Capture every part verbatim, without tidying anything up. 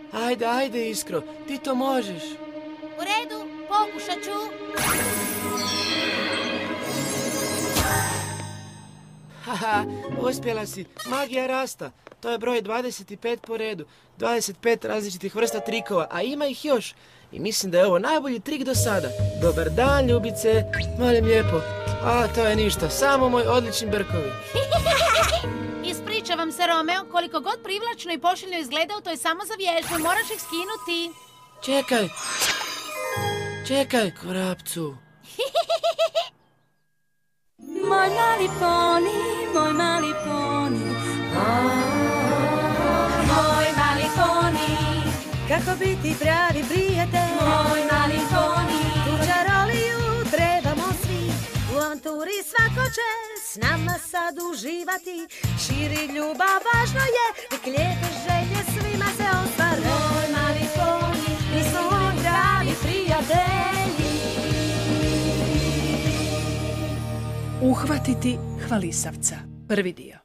Ajde, ajde, Iskro, ti to možeš. U redu, pokušat ću. Haha, uspjela si. Magija rasta. To je broj dvadeset pet po redu. dvadeset pet različitih vrsta trikova, a ima ih još. I mislim da je ovo najbolji trik do sada. Dobar dan, ljubice. Molim lijepo. A, to je ništa. Samo moj odlični brkovi. Ispričavam se, Romeo. Koliko god privlačno i pošaljno izgledao, to je samo za vježbu. Moraš ih skinuti. Čekaj. Čekaj, Korapcu. Moj mali poni, moj mali poni, moj mali poni, kako biti pravi prijatelj. Moj mali poni, tu čaroliju trebamo svi, u avanturi svako će s nama sad uživati. Širi ljubav, važno je, nek lijepe želje svima se ostvare. Moj mali poni, mi smo pravi prijatelji. Uhvatiti Hvalisavca. Prvi dio.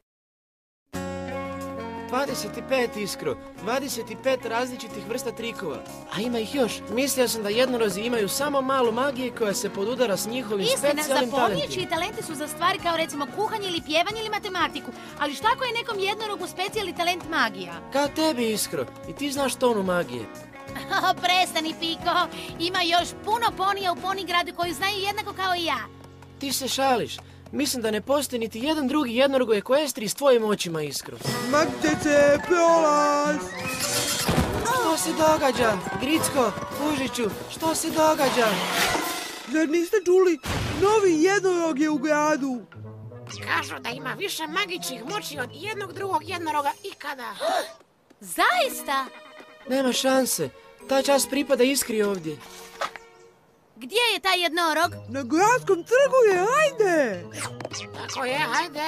dvadeset pet, Iskro. dvadeset pet različitih vrsta trikova. A ima ih još. Mislio sam da jednorozi imaju samo malo magije koja se podudara s njihovim specijalnim talentima. Istina, zapovjednički talenti su za stvari kao recimo kuhanje ili pjevanje ili matematiku. Ali šta ako je nekom jednorogu specijalni talent magija? Kao tebi, Iskro. I ti znaš tonu magije. Prestani, Piko. Ima još puno ponija u Ponigradu koju znaju jednako kao i ja. Ti se šališ. Mislim da ne postoji niti jedan drugi jednorog u Ekvestri s tvojim očima, Iskro. Makite se, prolaz! Što se događa? Gricko, Kužiću, što se događa? Zar niste čuli? Novi jednorog je u gradu. Kažu da ima više magičnih moći od jednog drugog jednoroga ikada. Zaista? Nema šanse. Ta čast pripada Iskri ovdje. Gdje je taj jednorog? Na gradskom trgu je, hajde! Tako je, hajde!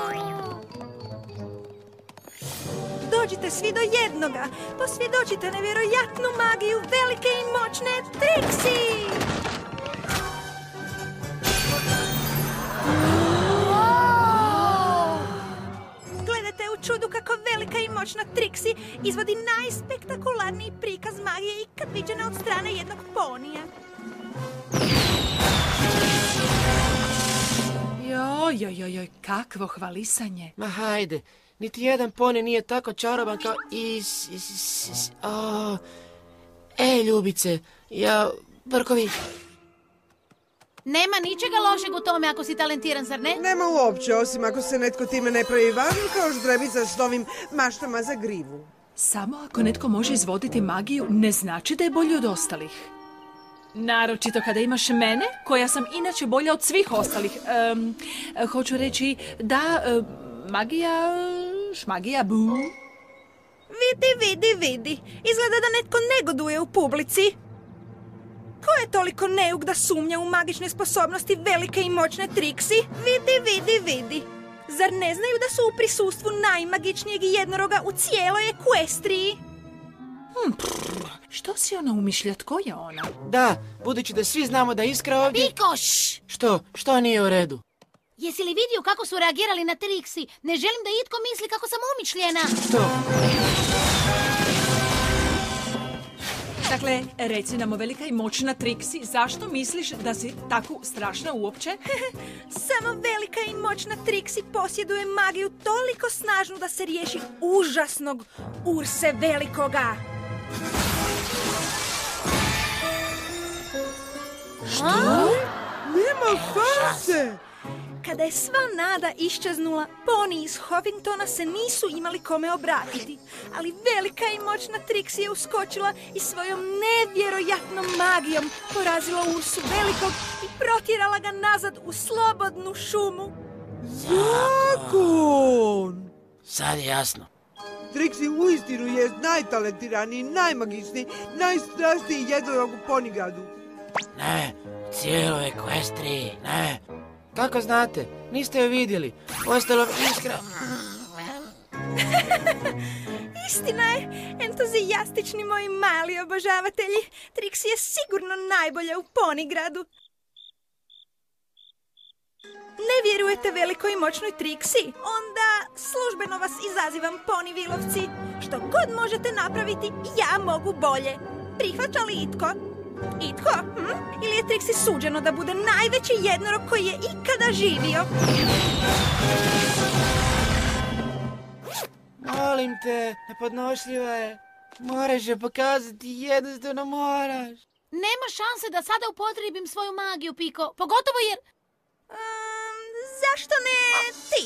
Dođite svi do jednoga, posvjedočite nevjerojatnu magiju velike i moćne Trixie! Gledajte u čudu kako velika i moćna Trixie izvodi najspektakularniji prikaz magije ikad viđene od strane jednog ponija. Joj, joj, joj, joj, kakvo hvalisanje. Ma hajde, niti jedan poni nije tako čaroban kao is, is, is, is. Oh. Ej, ljubice, ja, brkovi. Nema ničega lošeg u tome ako si talentiran, zar ne? Nema uopće, osim ako se netko time ne pravi važan kao ždrebica s novim maštama za grivu. Samo ako netko može izvoditi magiju, ne znači da je bolji od ostalih. Naročito kada imaš mene, koja sam inače bolja od svih ostalih. Um, hoću reći da um, magija, šmagija, bu. Vidi, vidi, vidi. Izgleda da netko negoduje u publici. Ko je toliko neuk da sumnja u magične sposobnosti velike i moćne Trixie? Vidi, vidi, vidi. Zar ne znaju da su u prisustvu najmagičnijeg jednoroga u cijeloj Ekvestriji? Hmm, što si ona umišlja? Tko je ona? Da, budući da svi znamo da Iskra ovdje... Piko, šš! Što? Što nije u redu? Jesi li vidio kako su reagirali na Trixie? Ne želim da itko misli kako sam umišljena. Što? Dakle, reci nam o velika i moćna Trixie, zašto misliš da si tako strašna uopće? Samo velika i moćna Trixie posjeduje magiju toliko snažnu da se riješi užasnog Urse Velikoga. Što? Nema šanse! Kada je sva nada iščeznula, Poni iz Huffingtona se nisu imali kome obratiti. Ali velika i moćna Trixie je uskočila i svojom nevjerojatnom magijom porazila Ursu Velikog i protjerala ga nazad u slobodnu šumu. Zakon! Sad je jasno. Trixie uistinu je najtalentiraniji, najmagičniji, najstrašniji jednorog u Ponigradu. Ne, cijeloj Ekvestriji, ne. Kako znate? Niste joj vidjeli. Ostalo Iskra... Istina je, entuzijastični moji mali obožavatelji. Trixie je sigurno najbolja u Ponigradu. Ne vjerujete velikoj i moćnoj Triksi? Onda službeno vas izazivam, Poni vilovci. Što god možete napraviti, ja mogu bolje. Prihvaća li itko? Itko? Hm? Ili je Triksi suđeno da bude najveći jednorog koji je ikada živio? Molim te, nepodnošljiva je. Moraš je pokazati, jednostavno moraš. Nema šanse da sada upotrijebim svoju magiju, Piko. Pogotovo jer... Um, zašto ne ti?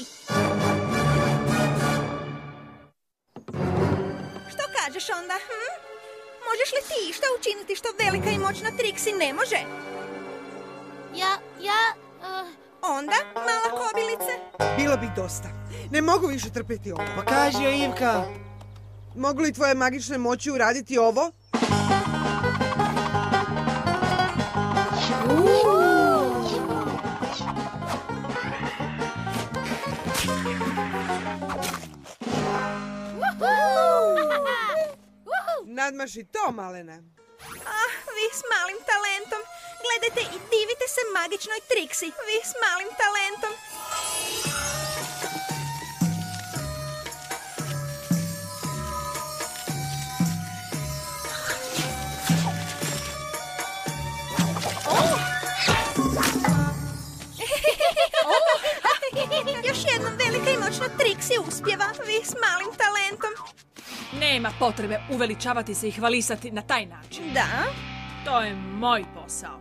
Što kažeš onda? Hm? Možeš li ti išta učiniti što velika i moćna Triksi ne može? Ja, ja... Uh... Onda, mala kobilice? Bilo bi dosta. Ne mogu više trpjeti ovo. Pokaži joj, Ivka. Mogu li tvoje magične moći uraditi ovo? Nadmaši to, malena. Ah, vi s malim talentom. Gledajte i divite se magičnoj Triksi. Vi s malim talentom. Još jednom velika i moćna Triksi uspjeva. Vi s malim talentom. Nema potrebe uveličavati se i hvalisati na taj način. Da? To je moj posao.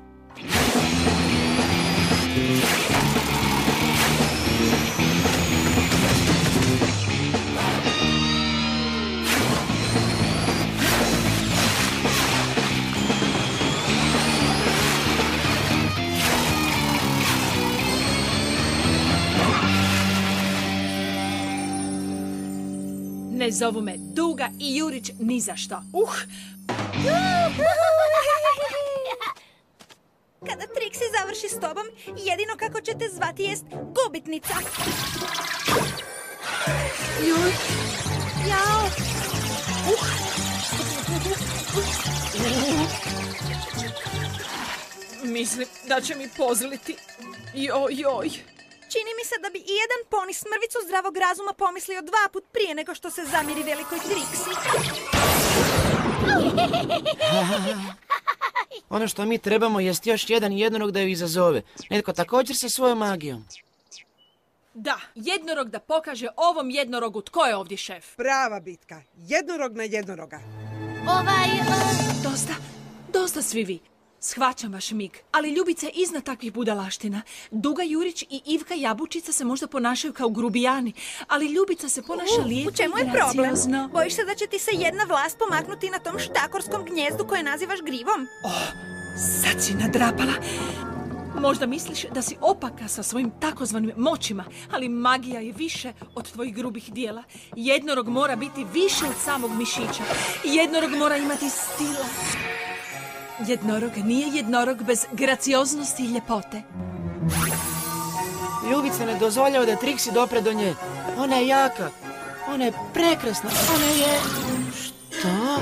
Ne zovu me Duga i Jurić ni za što. Uh! Kada Triksi završi s tobom, jedino kako ćete zvati jest gubitnica. Joj! Jao! Uh! Mislim da će mi pozliti. Joj, joj! Čini mi se da bi i jedan poni s mrvicu zdravog razuma pomislio dva put prije nego što se zamiri velikoj Triksi. Ono što mi trebamo jest još jedan jednorog da ju izazove. Netko također sa svojom magijom. Da, jednorog da pokaže ovom jednorogu tko je ovdje šef. Prava bitka. Jednorog na jednoroga. Ovaj... Uh... Dosta, dosta svi vi. Shvaćam vaš mig, ali Ljubica je iznad takvih budalaština. Duga Jurić i Ivka Jabučica se možda ponašaju kao grubijani, ali Ljubica se ponaša Uh, lijepo u čemu i je problem? graciozno. Bojiš se da će ti se jedna vlast pomaknuti na tom štakorskom gnjezdu koje nazivaš grivom? Oh, sad si nadrapala. Možda misliš da si opaka sa svojim takozvanim moćima, ali magija je više od tvojih grubih dijela. Jednorog mora biti više od samog mišića. Jednorog mora imati stila. Jednorog nije jednorog bez gracioznosti i ljepote. Ljubica ne dozvoljava da Triksi dopre do nje. Ona je jaka. Ona je prekrasna. Ona je... Što?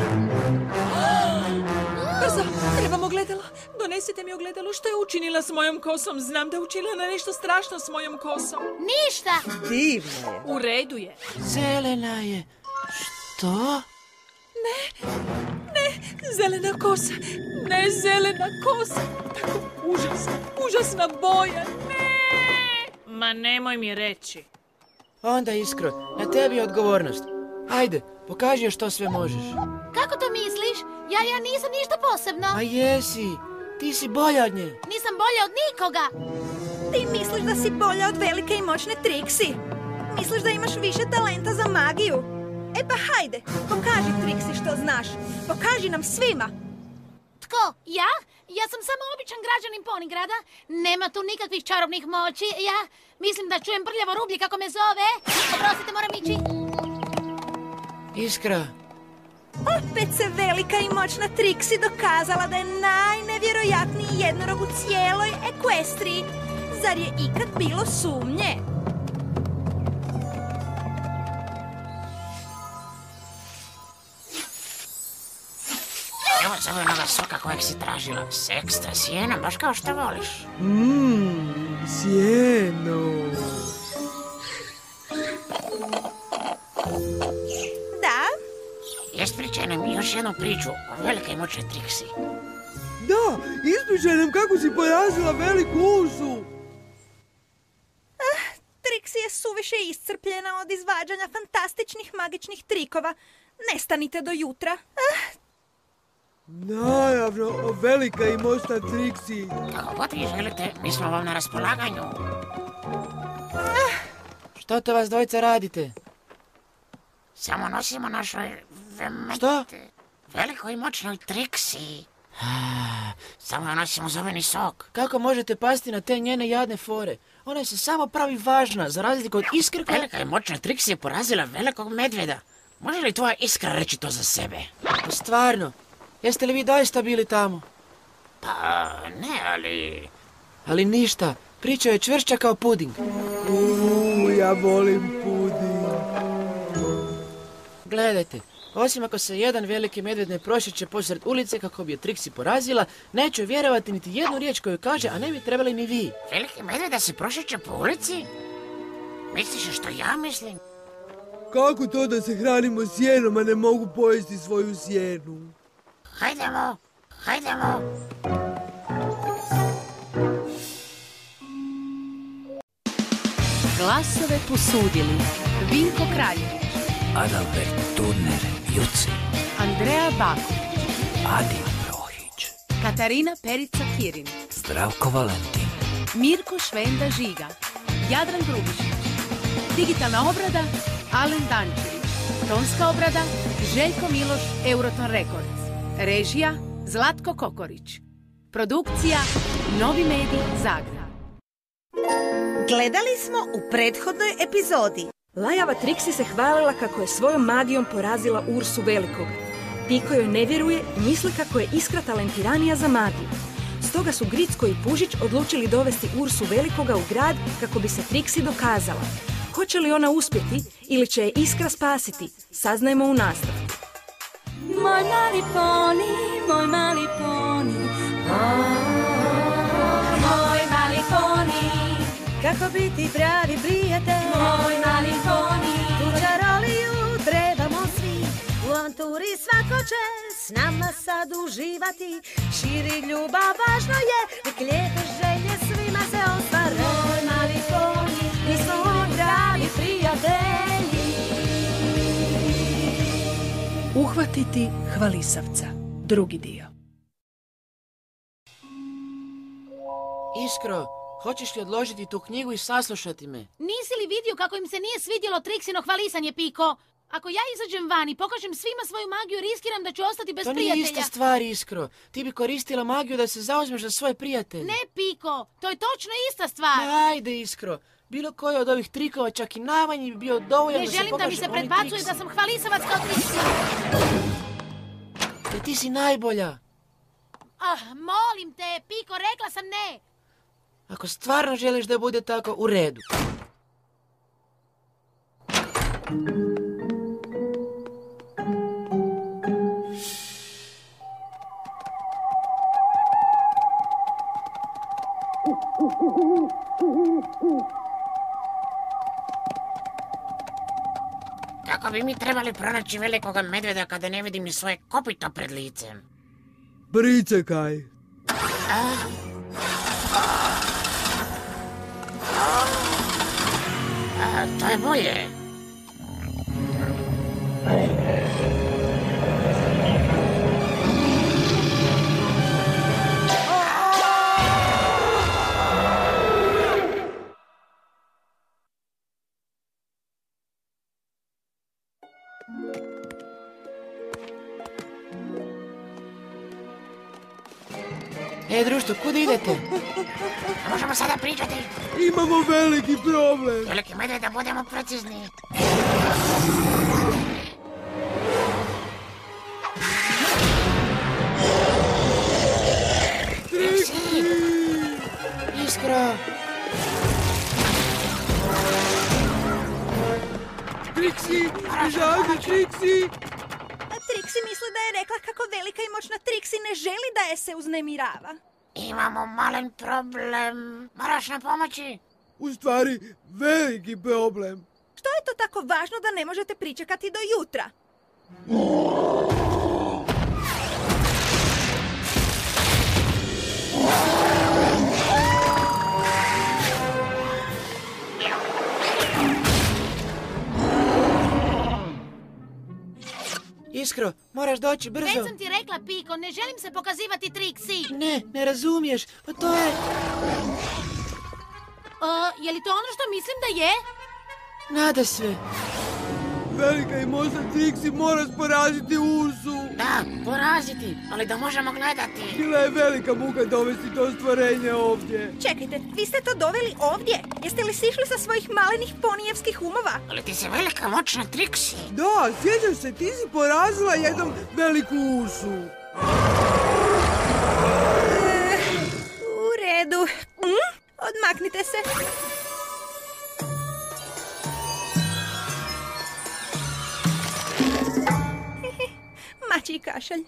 Brzo, trebam ogledalo. Donesite mi ogledalo. Što je učinila s mojom kosom? Znam da je učinila nešto strašno s mojom kosom. Ništa! Divno je. U redu je. Zelena je. Što? Ne, ne, zelena kosa. Ne, zelena kosa. Tako užasna, užasna boja. Ne! Ma nemoj mi reći. Onda Iskro, na tebi je odgovornost. Ajde, pokaži joj što sve možeš. Kako to misliš? Ja, ja nisam ništa posebno. A jesi, ti si bolja od nje. Nisam bolja od nikoga. Ti misliš da si bolja od velike i moćne Triksi? Misliš da imaš više talenta za magiju? E pa hajde, pokaži Triksi što znaš. Pokaži nam svima. Tko? Ja? Ja sam samo običan građanin Ponigrada. Nema tu nikakvih čarobnih moći. Ja mislim da čujem prljavo rublje kako me zove. Oprostite, moram ići. Iskra. Opet se velika i moćna Triksi dokazala da je najnevjerojatniji jednorog u cijeloj Ekvestriji. Zar je ikad bilo sumnje? Evo za onoga soka kojeg si tražila. S ekstra sjenom, baš kao što voliš. Mmm, sjeno. Da, Ispričaj nam još jednu priču o velike i moćne Triksi. Da, ispričaj nam kako si porazila veliku ursu. Triksi je suviše iscrpljena od izvađanja fantastičnih magičnih trikova. Nestanite do jutra. Ah, Naravno, o velika i moćna Triksi. Kako god vi želite, mi smo vam na raspolaganju. Što to vas dvojica radite? Samo nosimo našoj vemente, Što? velikoj i moćnoj Triksi. Samo joj nosimo zoveni sok. Kako možete pasti na te njene jadne fore? Ona se samo pravi važna, za razliku od Iskre koja... Velika i moćna Triksi je porazila velikog medvjeda. Može li tvoja Iskra reći to za sebe? Pa stvarno, jeste li vi doista bili tamo? Pa ne, ali... Ali ništa, priča je čvršća kao puding. Uuu, ja volim puding. Gledajte, osim ako se jedan veliki medvjed ne prošeće posred ulice kako bi je Triksi porazila, neću vjerovati niti jednu riječ koju kaže, a ne bi trebali ni vi. Veliki medvjeda se prošeće po ulici? Misliš što ja mislim? Kako to da se hranimo sjenom, a ne mogu pojesti svoju sjenu? Hajdemo, hajdemo. Glasove posudili Vinko Kraljević, Adalbert Turner Juci, Andreja Baković, Adi Rohić, Katarina Perica-Kirin, Zdravko Valentin, Mirko Švenda Žiga, Jadran Grubišić. Digitalna obrada Alen Dančević. Tonska obrada Željko Miloš, Euroton Records. Režija Zlatko Kokorić. Produkcija Novi Mediji, Zagreb. gledali smo u prethodnoj epizodi. Lajava Triksi se hvalila kako je svojom magijom porazila Ursu Velikog. Piko joj ne vjeruje i misli kako je Iskra talentiranija za magiju. Stoga su Gricko i Pužić odlučili dovesti Ursu Velikoga u grad kako bi se Triksi dokazala. Hoće li ona uspjeti ili će je Iskra spasiti? Saznajmo u nastavku. Moj mali poni, moj mali poni, moj mali poni, kako biti pravi prijatelj, moj mali poni, tu čaroliju trebamo svi, u avanturi svako će s nama sad uživati, širi ljubav važno je, nek lijepe želje svima se ostvare, moj mali poni, mi smo pravi prijatelji. Uhvatiti Hvalisavca. Drugi dio. Iskro, hoćeš li odložiti tu knjigu i saslušati me? Nisi li vidio kako im se nije svidjelo Triksino hvalisanje, Piko? Ako ja izađem van i pokažem svima svoju magiju, riskiram da ću ostati bez To prijatelja. nije ista stvar, Iskro. Ti bi koristila magiju da se zauzmeš za svoje prijatelje. Ne, Piko, to je točno ista stvar. Ma, ajde, Iskro. Bilo koji od ovih trikova, čak i najmanji, bi bio dovoljan Ne da se želim da pokaže mi se oni predbacuje triksi. da sam hvalisavac kao Triksi. Te ti si najbolja. Ah, molim te, Piko, rekla sam ne. Ako stvarno želiš da bude tako, u redu. Kako bi mi trebali pronaći velikoga medvjeda kada ne vidim ni svoje kopito pred licem? Pričekaj. A, to je bolje. E, društvo, kud idete? Možemo sada pričati. Imamo veliki problem. Veliki medvjed, da budemo precizni. Triksi! Iskro! Triksi! Žalite, Triksi! Triksi misli da je rekla kako velika i moćna Trixie ne želi da je se uznemirava. Imamo malen problem. Moraš nam pomoći? U stvari, veliki problem. Što je to tako važno da ne možete pričekati do jutra? Iskro, moraš doći brzo. Već sam ti rekla, Piko, ne želim se pokazivati Trixie. Ne, ne razumiješ. Pa to je... O, je li to ono što mislim da je? Nada sve. Velika i moćna Trixie mora poraziti Ursu. Da, poraziti, ali da možemo gledati. Bila je velika muka dovesti to stvorenje ovdje. Čekajte, vi ste to doveli ovdje? Jeste li sišli sa svojih malenih ponijevskih umova? Ali ti si velika moćna Trixie. Da, sjećaš se, ti si porazila jednom veliku Ursu. E, u redu. Mm? Odmaknite se. Mačji kašalj.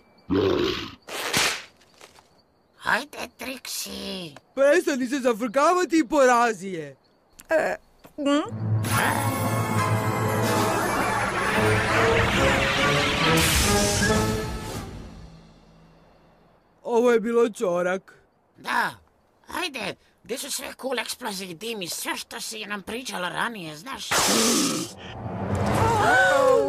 Hajde, Trixie. Prestani se zafrkavati i porazi je. E, mm? Ovo je bilo čorak. Da, hajde. Gdje su sve cool eksplozije i dim i sve što si nam pričala ranije, znaš? Oh.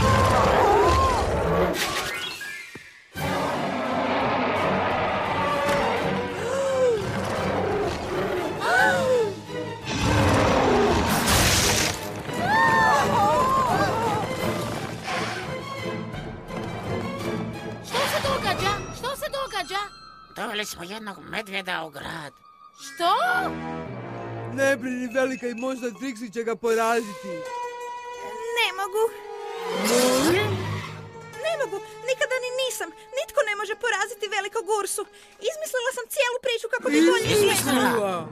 Što se događa? Što se događa? Doveli smo jednog medvjeda u grad. Što? Ne brini, velika i moćna Trixie će ga poraziti. Ne mogu. Ne mogu, nikada ni nisam. Nitko ne može poraziti velikog Ursu. Izmislila sam cijelu priču kako bi bolje izgledala.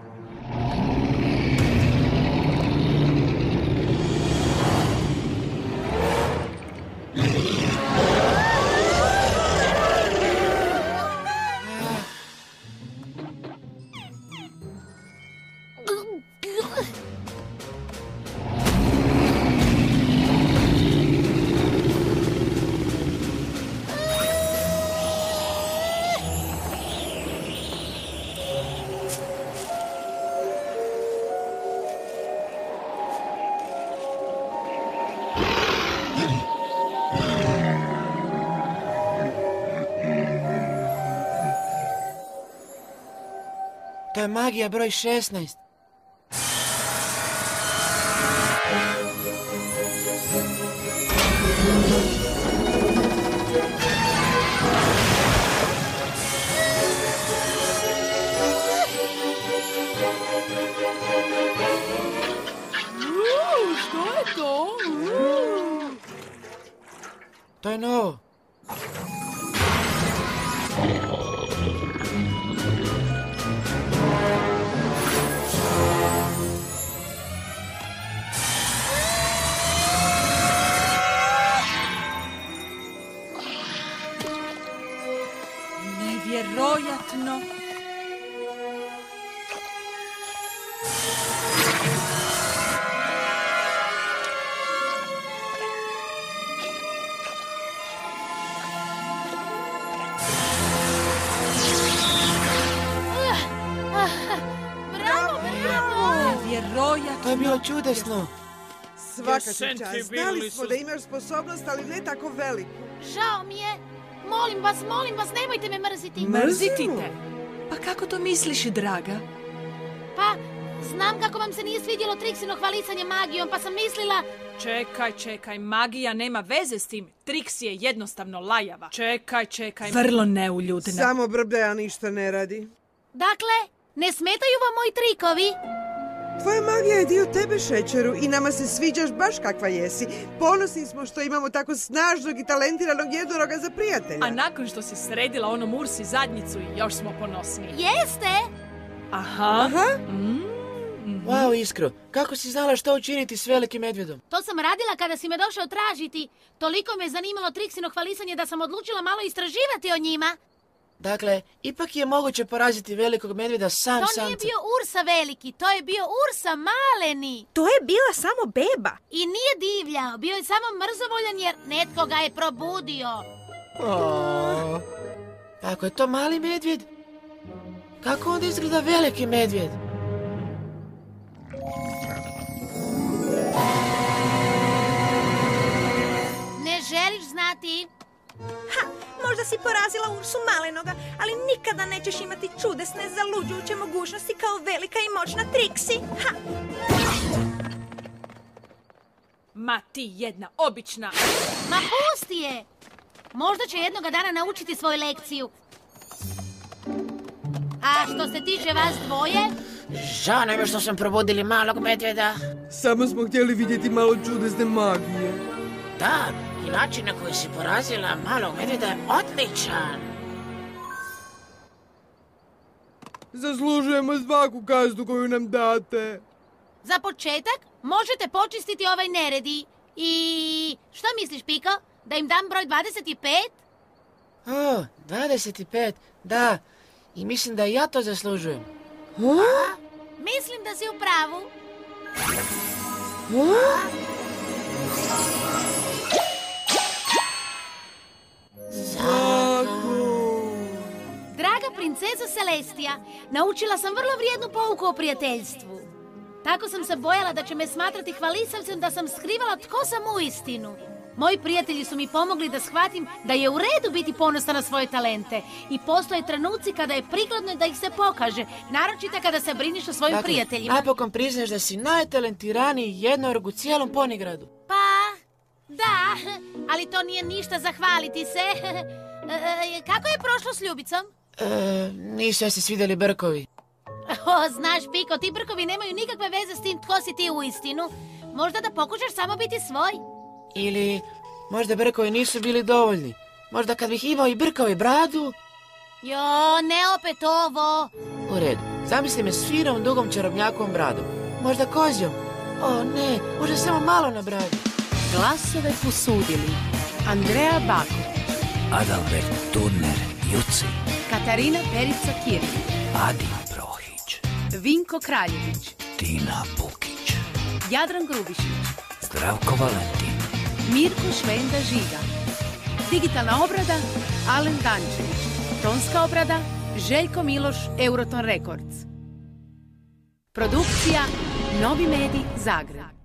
To je magija broj šesnaest. Uuu, što je to? Uuu. To je novo. Nevjerojatno. Bravo, bravo! Nevjerojatno. To je bilo čudesno. Svaka ti čast. Znali smo da imaš sposobnost, ali ne tako veliku. Žao mi je. Molim vas, molim vas, nemojte me mrziti. Mrziti te? Pa kako to misliš, draga? Pa, znam kako vam se nije svidjelo Trixino hvalisanje magijom, pa sam mislila... Čekaj, čekaj, magija nema veze s tim. Trix je jednostavno lajava. Čekaj, čekaj, vrlo neuljudna. Samo brblja, a ništa ne radi. Dakle, ne smetaju vam moji trikovi? Tvoja magija je dio tebe, Šećeru, i nama se sviđaš baš kakva jesi. Ponosni smo što imamo tako snažnog i talentiranog jednoroga za prijatelja. A nakon što si sredila onom Ursi zadnjicu, još smo ponosni. Jeste? Aha. Aha. Mm, Wow, Iskro, kako si znala što učiniti s velikim medvjedom? To sam radila kada si me došao tražiti. Toliko me zanimalo Triksino hvalisanje da sam odlučila malo istraživati o njima. Dakle, ipak je moguće poraziti velikog medvjeda sam To samca. nije bio Ursa veliki, to je bio Ursa maleni. To je bila samo beba. I nije divljao, bio je samo mrzovoljan jer netko ga je probudio. Ako je to mali medvjed, kako onda izgleda veliki medvjed? Ne želiš znati? Ha, možda si porazila Ursu malenoga, ali nikada nećeš imati čudesne, zaluđujuće mogućnosti kao velika i moćna Triksi. Ha! Ma ti jedna obična. Ma pusti je! Možda će jednoga dana naučiti svoju lekciju. A što se tiče vas dvoje... Žao nam je što sam probudili malog medvjeda. Samo smo htjeli vidjeti malo čudesne magije. Da, i način na koji si porazila malog medvjeda je odličan. Zaslužujemo svaku kaznu koju nam date. Za početak možete počistiti ovaj neredi. I što misliš, Piko? Da im dam broj dvadeset pet? O, dvadeset pet, da. I mislim da i ja to zaslužujem. A? Mislim da si u pravu. Draga princeza Celestija, naučila sam vrlo vrijednu pouku o prijateljstvu. Tako sam se bojala da će me smatrati hvalisavcem da sam skrivala tko sam uistinu. Moji prijatelji su mi pomogli da shvatim da je u redu biti ponosna na svoje talente i postoje trenuci kada je prikladno da ih se pokaže, naročito kada se briniš o svojim Dakle, prijateljima. napokon priznaš da si najtalentiraniji jednoroג u cijelom Ponigradu. Pa, da, ali to nije ništa zahvaliti se. E, kako je prošlo s Ljubicom? E, nisu joj se svidjeli brkovi. O, znaš, Piko, ti brkovi nemaju nikakve veze s tim tko si ti uistinu. Možda da pokušaš samo biti svoj. Ili možda brkovi nisu bili dovoljni. Možda kad bih imao i brkao i bradu... Jo, ne opet ovo. U redu, zamisli me s finom dugom čarobnjakovom bradom. Možda kozjom. O ne, možda samo malo na bradu. Glasove posudili Andreja Bako, Adalbert Turner Juci, Katarina Perica-Kirni, Adi Brohić, Vinko Kraljević, Tina Bukić, Jadran Grubišić, Zdravko Valentin, Mirko Švenda Žiga. Digitalna obrada Alen Dančević. Tonska obrada Željko Miloš, Euroton Records. Produkcija Novi Mediji, Zagreb.